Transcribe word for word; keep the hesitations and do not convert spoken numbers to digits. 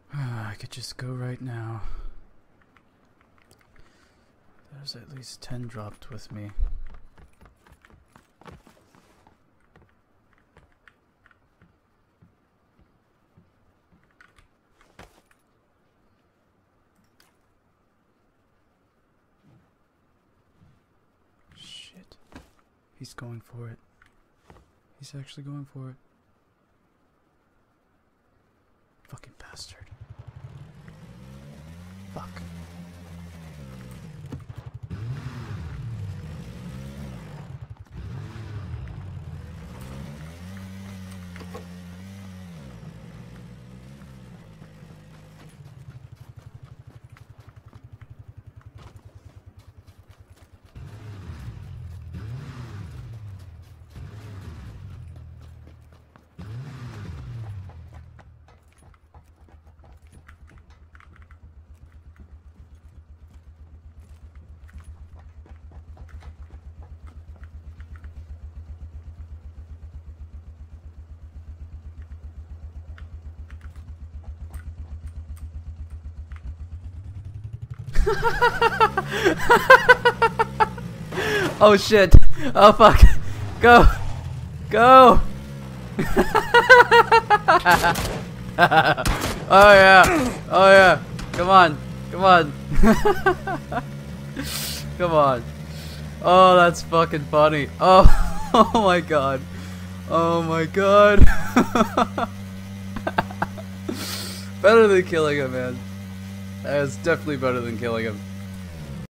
I could just go right now. There's at least ten dropped with me. Shit. He's going for it. He's actually going for it. Fucking bastard. Fuck. Oh shit! Oh fuck! Go! Go! Oh yeah! Oh yeah! Come on! Come on! Come on! Oh, that's fucking funny! Oh! Oh my god! Oh my god! Better than killing him, man. That's definitely better than killing him.